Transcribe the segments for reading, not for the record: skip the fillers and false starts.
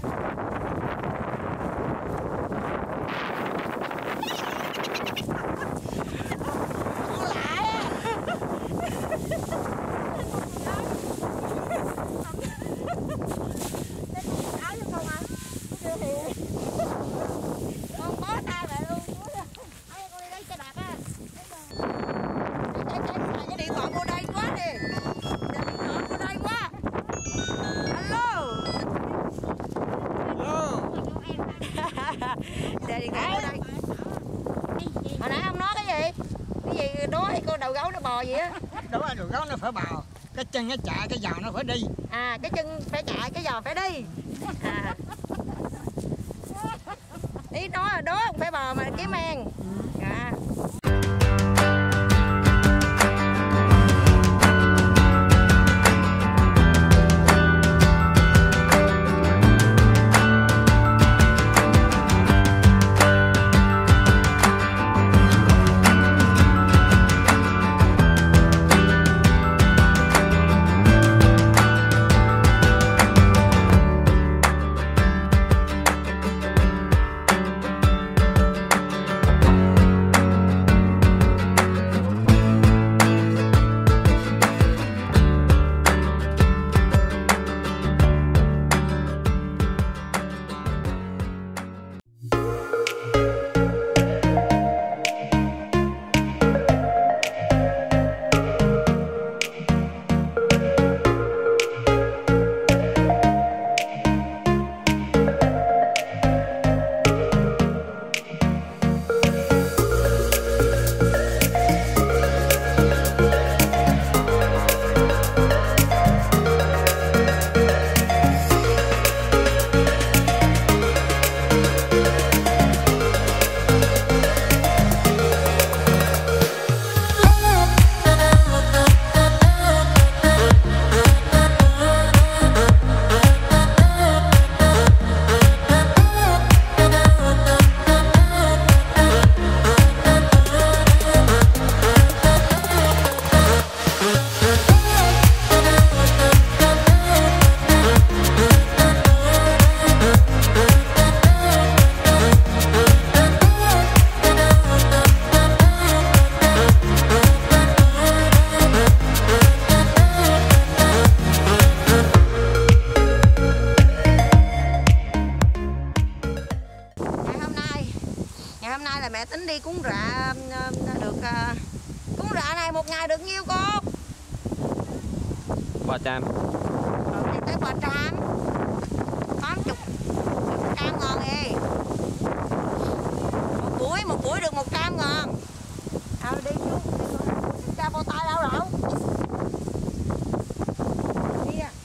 Hồi nãy ông nói cái gì? Cái gì đó thì con đầu gấu nó bò gì á? Đó là đầu gấu nó phải bò, cái chân nó chạy, cái giò nó phải đi. À, cái chân phải chạy, cái giò phải đi. À. Ý nói là đó không phải bò mà kiếm ăn. À. Hôm nay là mẹ tính đi cúng rạ được cúng rạ này một ngày được nhiêu con? 300. Đi tới 300. 80 100 ngàn nè. Một buổi được 100 ngàn. Đi xuống. Cha bao tay đâu rồi? Đi à.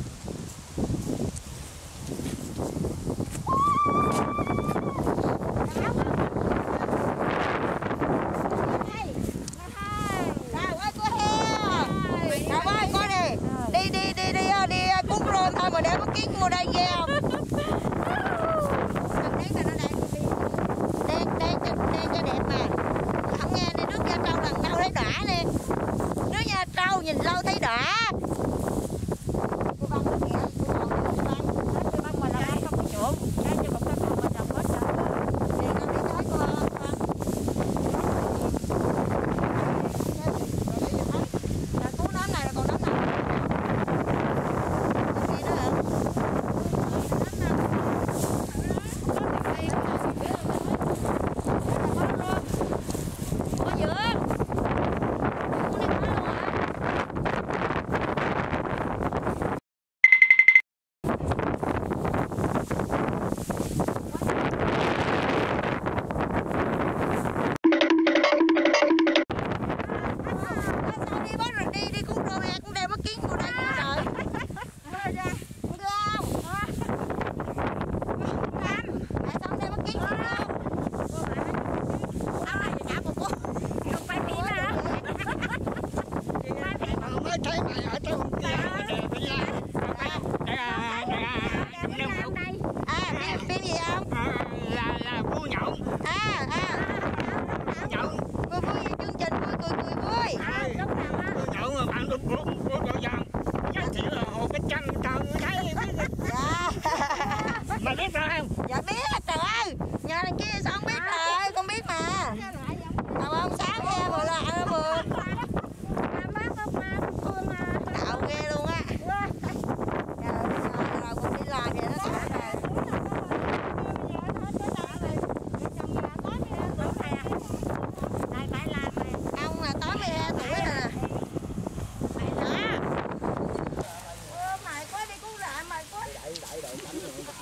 Thôi mà để có kiến mua đây ghê không? Đen cho đẹp mà. Không nghe đi nước da trâu lần đâu thấy đã nè. Nước da trâu nhìn lâu thấy đã. Cô băng nó kìa, cô băng mà là không có chỗ. Cái cho một cái phòng mà trồng hết rồi. Thì con đi tới cô băng. Cứu nấm này là còn nấm này.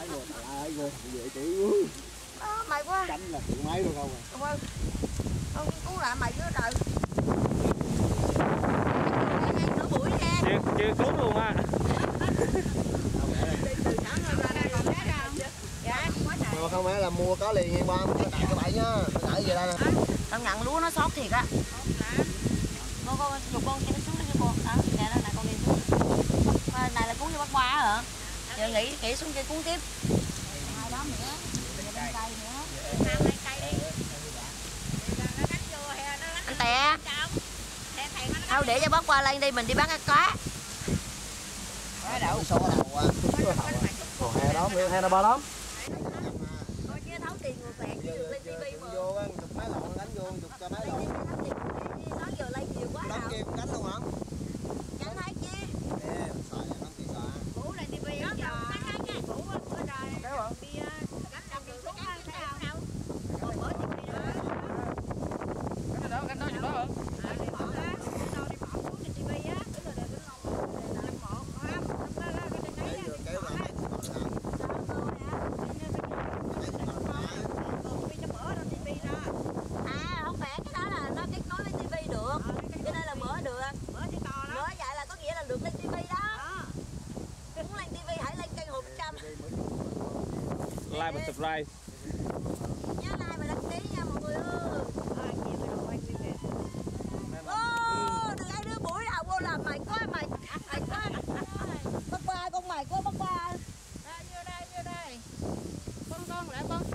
Mày quá. Đánh là triệu mấy luôn không à. Không cứu lại mày với trời. Nửa buổi nè. Chưa cứu luôn á. Mà không phải là mua có liền nha ba, đại cái bẫy nhá, đợi về đây nè. Tao nhận lúa nó sót thiệt á. Con dục con cho nó xuống đi cho cô. Đó, nè đó, nè con đi xuống. Này là cuốn cho bác qua hả? Giờ nghỉ xuống kia cuốn tiếp. Hai đó nữa. Cây nữa. Anh Tè. Thôi để cho bác qua lên đi, mình đi bán cá. Đậu số đầu qua. Còn hè đó, hè nó bao lắm. Coi chứ thấu tiền người tẹt lên tivi mà. Vô á, chụp máy lộn đánh vô, chụp cho máy lộn. Nó giờ lên nhiều quá Đánh kia cũng đánh luôn hả? Chẳng thấy chi. Nè, xài đánh kia xài. Vũ lên tivi đó giờ. Vũ bữa trời. Kéo hả? Đi cánh đồng đường xuống thấy không? Còn bữa tivi đó. Cánh đó chỗ đó hả? Đi bỏ á. Đi bỏ xuống trên tivi á. Tức là để cái lông làm một không? Kéo ra mấy con làm. À không phải cái đó là nó kết nối với tivi được. Cái đây là mở được. Mở vậy là có nghĩa là được lên tivi đó. Muốn lên tivi hãy lên kênh Hùng 100. Like và subscribe. Nhớ like và đăng ký nha mọi người ơi. Đừng ai đưa buổi nào vô làm mày quá mày quá. Bác ba con mày quá bác ba. Vô đây. Con lại con.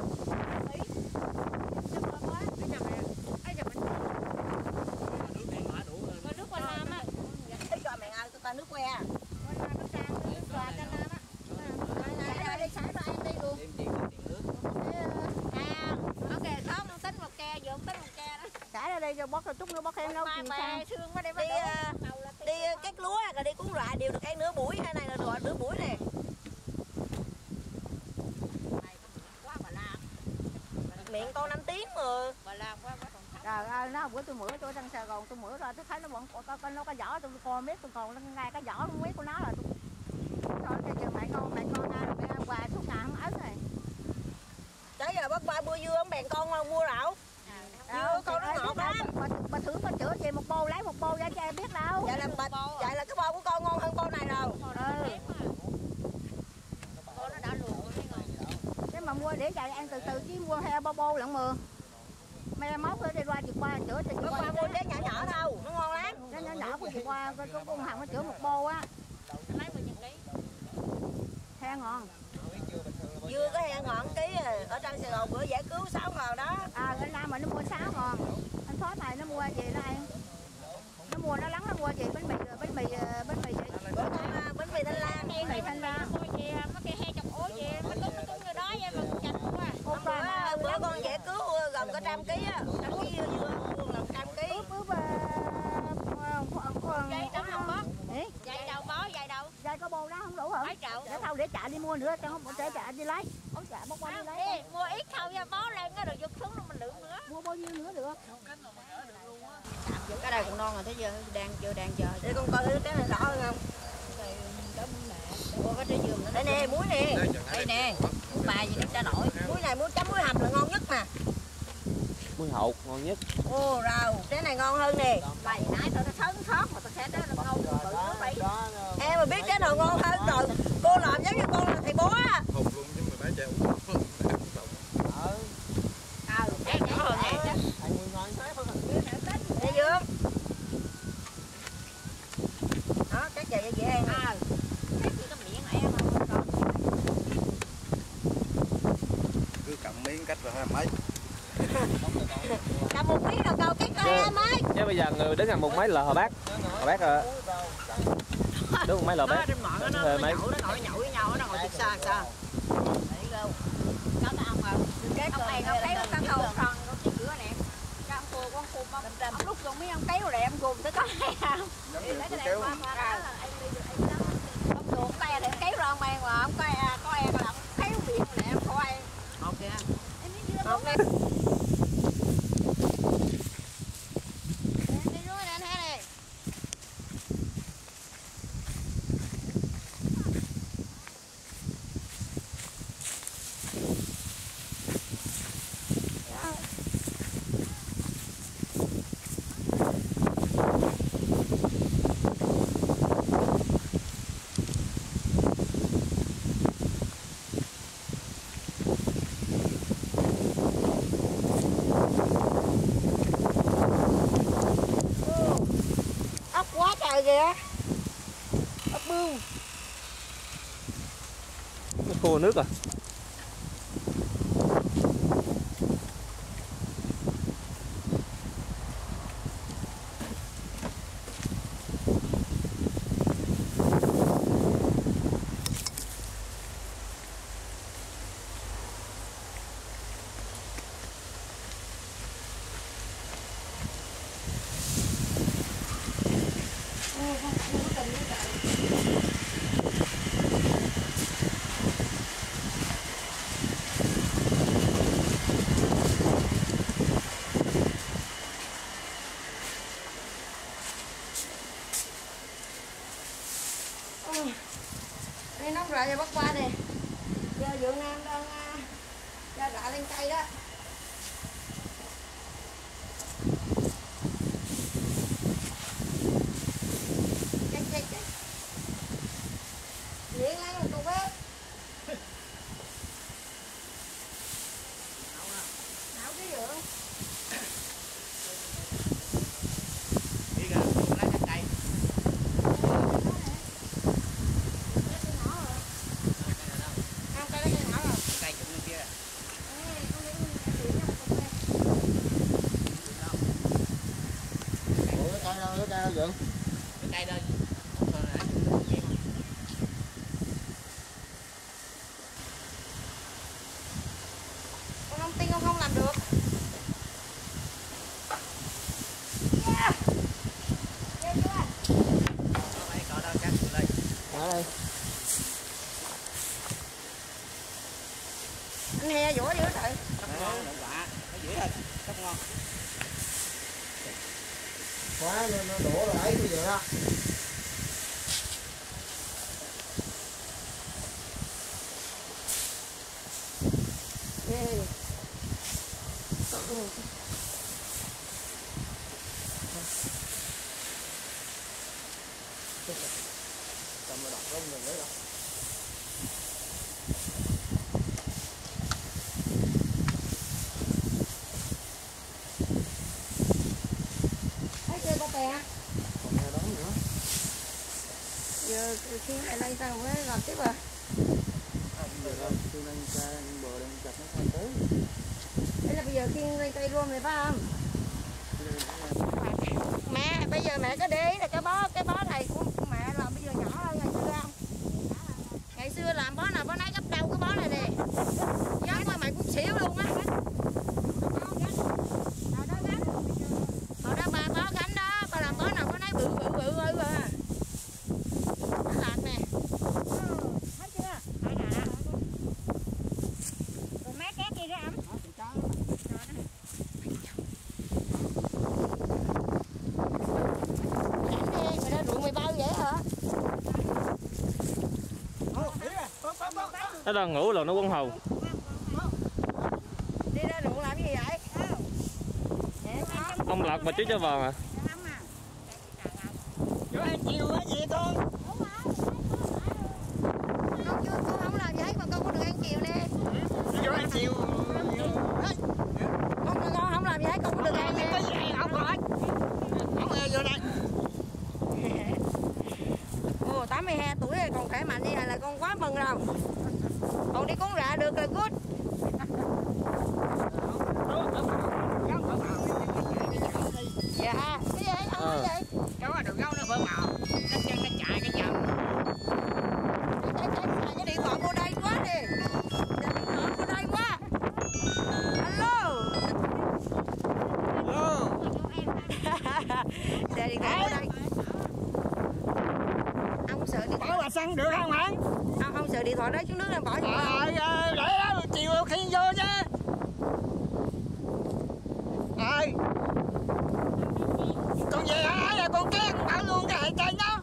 Nước qua Nam á. Cái cho mẹ ăn tôi ta nước que. Đây xả ra em đi luôn. Ok không tính một ke vô tính một ke đó. Xả ra đây cho bóc rồi chút nữa bóc em đâu chịu sang. Đi cắt lúa rồi đi cuốn rạ đều được cái nửa buổi hay này là rồi nửa buổi nè. Miệng con 5 tiếng mà. Trời ơi, nó bữa tôi mửa tôi đang Sài Gòn tôi mửa ra tôi thấy nó vẫn con nó có vỏ tôi coi biết tôi còn ngay cái vỏ không biết của nó là tôi rồi giờ mẹ con ra rồi mẹ quà suốt ngày không ớt này. Tới giờ bác ba mua dưa ông bèn con mua rau. Dưa con nó ngọt lắm. Bà thử con chữa về một bô lấy một bô ra cho em biết đâu. Vậy là cái bô của con ngon hơn bô này rồi. Bô nó đã luộc cái mà mua để chạy ăn từ từ chứ mua heo bô lận mưa. Mẹ móc đi qua chị qua chữa chị qua mua cái nhỏ đâu, nó ngon lắm. Cái nhỏ của chị qua cái con Hằng nó chữa một bô á. Lấy 10 ký. Heo ngon. Dưa cái heo ngọn ký ở trong Sài Gòn bữa giải cứu 6 ngàn đó. Anh Nam mà nó mua 6 ngàn. Anh Phó này nó mua gì đó ăn. Nó mua nó lắng nó mua gì bánh mì gì? Bánh mì Thanh Lan. Bánh mì Thanh Lan. Có cái heo chọc ối gì, nó tung người đó vậy mà chặt quá. Bữa con giải cứu gần có 100 kg á, 100 kg dưa mua gần 100 kg. Dây đâu không có? Dây đâu có, dây đâu? Dây có bô đó không đủ hả? Để thôi để chạy đi mua nữa, cho không để chạy đi lấy. Ôi chạy bóc qua đi lấy. Mua ít thôi nha, bó lên nó rồi giật xuống rồi mình lượng nữa. Mua bao nhiêu nữa được? Cái này còn non rồi thế giờ đang chờ. Để con coi cái này rõ hơn không? Ủa, cái trái dừa nữa. Đây nè, muối nè. Đây nè. Muối bài gì cho nổi. Muối này muối chấm muối hầm là ngon nhất nè. Muối hột ngon nhất. Ô rau, cái này ngon hơn nè. Bài nãy tao nó sớm thoát mà tao sẽ đó là ngon bự nó vậy. Em mà biết cái nào ngon hơn rồi. Cô làm giống như con là thầy bó á. Hùng luôn chứ mà bán treo. Cái nhỏ hơn nè. Đây Dương. Đó, cái gì dễ ăn. Cứ cầm miếng cách rồi mấy. Cầm một miếng rồi câu cách rồi em ơi. Chứ bây giờ người đứng gần một mấy là hò bác đứng một mấy là bác. Nó ngồi nhậu với nhau, nó ngồi chụp xa. Để đâu. Có cái ông không? Ông này ông kéo tao thầu tròn con chị cửa nè. Cho ông cô con khum ông lúc con mấy ông kéo rồi em gồm tới có hay không? Lấy cái này qua ra anh đi được anh đó. Ông gồm tay thì kéo ra ông em mà ông có e là ông kéo biển rồi em coi. Ok. Em đi đưa ok. Đi rồi anh ha này. kìa. Ốc bươu. Nó khô nước à. Đây nóng rồi bắt qua nè. Giờ Vượng Nam đang ra rạ lên cây đó. Chết. Điện lấy một cục bếp. Nấu cái Vượng. Đi ra lá trái cây. Cây chụp bên kia. Ủa cái cây đâu Vượng? Cái cây đây. Con không tin con không làm được. Yeah. Yeah, chưa? Đây có đâu chắc lên. Ở đây. Anh he vỗ dữ trời. Rất ngon, đậu quả. Nó dễ thôi, rất ngon. Quá nó đổ lại bây giờ đó. Yeah. Cầm nó đọc lông rồi đấy rồi. Thấy chưa con bè? Còn nghe đó nữa. Giờ khi lại lên tao mới làm tiếp à. Bây giờ tôi đang bờ đang chặt nó thay tới. Đây là bây giờ khiêng lên cây luôn rồi phải không? Mẹ, bây giờ mẹ có để ý là cái bó này của mẹ làm bây giờ nhỏ hơn ngày xưa không? Ngày xưa làm bó nào bó nấy gấp đâu cái bó này nè. Giống mà mày cũng xỉu luôn á. Hồi đó ba bó gánh đó, ba làm bó nào bó nấy bự à. Nó lạc nè. Thấy chưa? Đây nè. Còn mấy cái kia đó ấm. Mày đã ruộng mày bao vậy hả? Nó đang ngủ là nó quấn hầu. Đi ra ruộng làm gì vậy? Ông lật mà chứ cho vào à. Chỗ ăn chiều á gì con? Con không làm gì hết mà con có được ăn chiều nè. Chỗ ăn chiều. Con không làm gì hết con có được ăn nè. Cái gì không có. Không nghe vô đây. Ồ 82 tuổi rồi còn khỏe mạnh như vậy là con quá mừng rồi. Còn đi cuốn rạ được là good. Dạ, cái gì không cái gì? Cháu là đường gấu nó vỡ màu. Nó chân nó chạy cái dầm. Cái điện thoại cô đây quá đi. Điện thoại cô đây quá. Alo. Alo. Để điện thoại cô đây. Ông sợ điện thoại. Bỏ bà xăng được không hả? Ông sợ điện thoại đó xuống nước em bỏ vô. Để đó chiều khi vô chứ. Rồi. Còn về hả là con két bảo luôn cái hệ trên đó.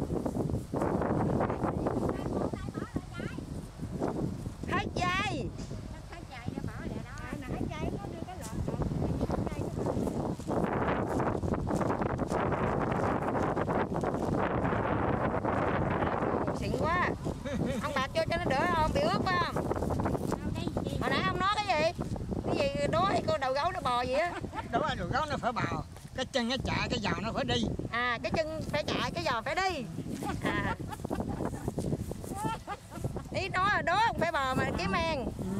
Hết dây. Hết chạy ra bỏ lại đó. Mà hết chạy nó đưa cái lợn. Xịn quá. Ông bạc cho nó đỡ không bị ướt phải không? Hồi nãy ông nói cái gì? Cái gì đói cô đầu gấu nó bò gì á? Đúng rồi, đường gấu nó phải bào. cái chân nó chạy cái giò nó phải đi. À, cái chân phải chạy cái giò phải đi. À. Ý nói là đố không phải bò mà kiếm ăn.